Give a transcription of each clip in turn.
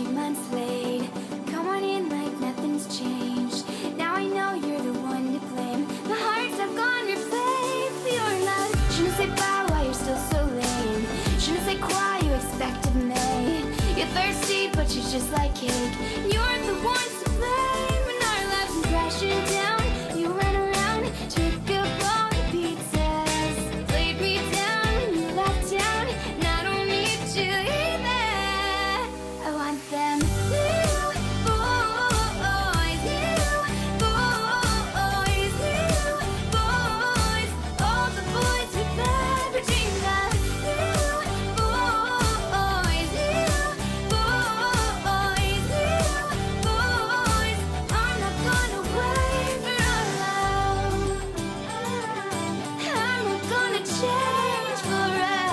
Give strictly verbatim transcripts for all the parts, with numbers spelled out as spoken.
few months late. Come on in like nothing's changed. Now I know you're the one to blame. My hearts have gone replay for your love. Je ne sais pas why you're still so lame. Je ne sais quoi you expect of me. You're thirsty but you're just like cake. You're the one to blame. When our love's crashing down, you ran around, took up all the pizzas, laid me down, you left town, and I don't need you either. I want them new boys, new boys, new boys, all the boys we've ever dreamed of. New boys, new boys, new boys. I'm not gonna wait for our love. I'm not gonna change for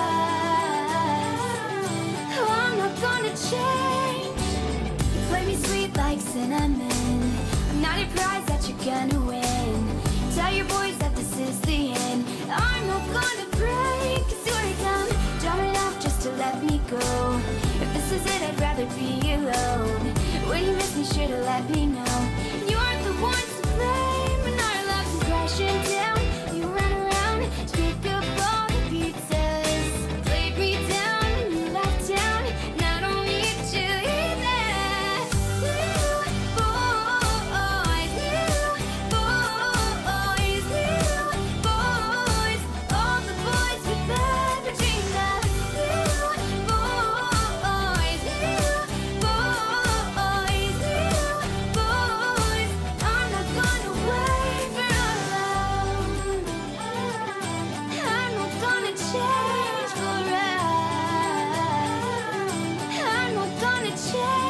us. Oh, I'm not gonna change. You play me sweet like cinnamon. I'm not your prize that you're gonna win. Tell your boys that this is the end. I'm not gonna break, cause you're dumb, dumb enough just to let me go. If this is it, I'd rather be alone. When you miss me, should've let me know. You're the one to blame. When our love's crashing down, you ran around to pick up all the pizzas, laid me down, you left town, and I don't need you either. New boys, new boys, new boys, all the boys we've ever dreamed of. New boys, new boys, new boys. I'm not gonna wait for our love. I'm not gonna change for us. I'm not gonna change.